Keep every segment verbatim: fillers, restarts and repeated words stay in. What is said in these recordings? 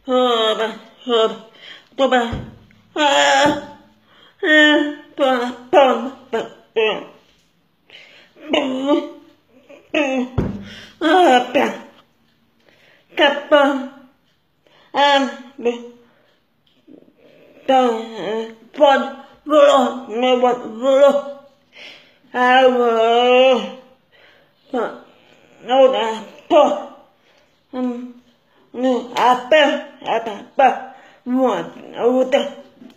Oba, oba, oba. Ah, ah, pa, pa, pa, pa. Bu, bu. Ah, pa. Capa. Ah, bu. Ta, pod, volo, me bot, volo. Ah, volo. Pa, no, da, po. Um. No, apa, apa, apa, muat, udah,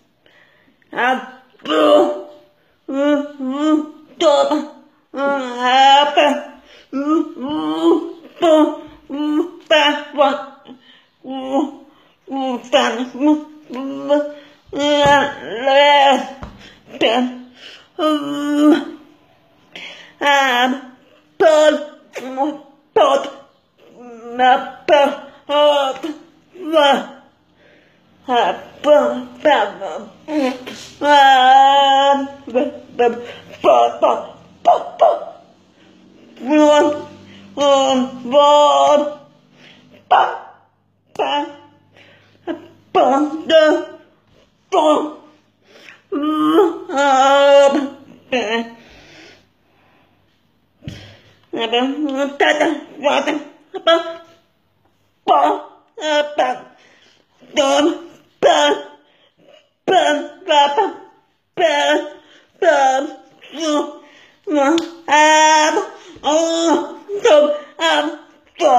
apa, uh, uh, coba, apa, uh, uh, po, uh, pa, wa, uh, uh, pan, uh, uh, la, la, pen, uh, ah, pod, pod, apa. Up, va, up, up, up, one, one, one, pa, pa, pa, the, four, up, up, tata, wata, apa. Pa, pa, dom, pa, pa, pa, pa, pa, pa, su, ma, ab, oh, dom, ab, pa,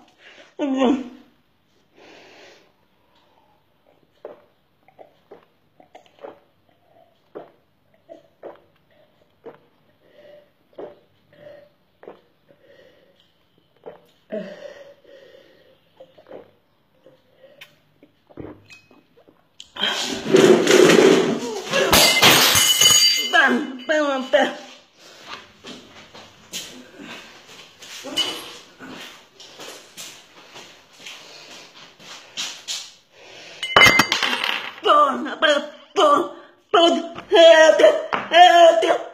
bam, bam, bam. Bon, bon, bon, bon, help, help.